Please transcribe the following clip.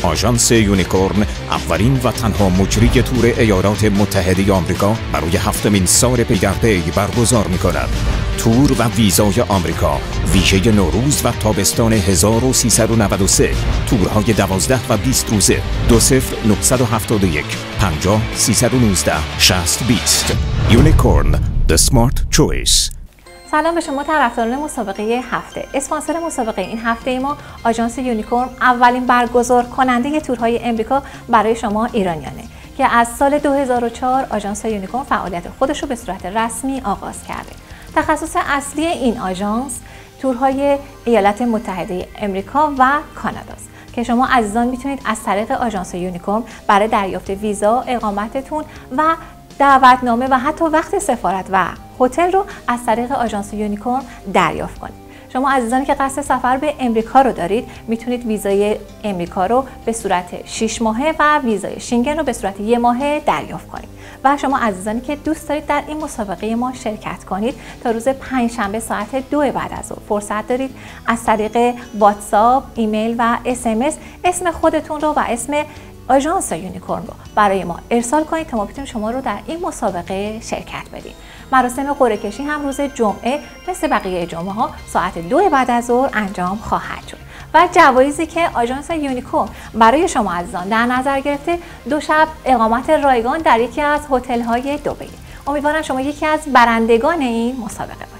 آژانس یونیکورن اولین و تنها مجری تور ایالات متحده آمریکا برای 7مین سال پی‌درپی برگزار می‌کند. تور و ویزای آمریکا، ویژه نوروز و تابستان 1393، تورهای 12 و 20 روزه. 20971 50 319 6020. یونیکورن، The Smart Choice. سلام به شما طرفداران مسابقه هفته. اسپانسر مسابقه این هفته ما آژانس یونیکورن، اولین برگزار کننده تورهای امریکا برای شما ایرانیانه که از سال 2004 آژانس یونیکورن فعالیت خودش رو به صورت رسمی آغاز کرده. تخصص اصلی این آژانس تورهای ایالات متحده امریکا و کاناداست که شما عزیزان میتونید از طریق آژانس یونیکورن برای دریافت ویزا، اقامتتون و دعوتنامه و حتی وقت سفارت و هتل رو از طریق آژانس یونیکورن دریافت کنید. شما عزیزانی که قصد سفر به امریکا رو دارید میتونید ویزای امریکا رو به صورت 6 ماهه و ویزای شنگن رو به صورت 1 ماهه دریافت کنید. و شما عزیزانی که دوست دارید در این مسابقه ما شرکت کنید تا روز پنجشنبه ساعت 2 بعد از ظهر فرصت دارید از طریق واتساپ، ایمیل و SMS اسم خودتون رو و اسم آژانس یونیکورن رو برای ما ارسال کنید تا ما بتونیم شما رو در این مسابقه شرکت بدیم. مراسم قرعه کشی هم روز جمعه مثل بقیه جمعه ها ساعت 2 بعد از ظهر انجام خواهد شد. و جوایزی که آژانس یونیکورن برای شما عزیزان در نظر گرفته 2 شب اقامت رایگان در یکی از هتل‌های دبی. امیدوارم شما یکی از برندگان این مسابقه باشید.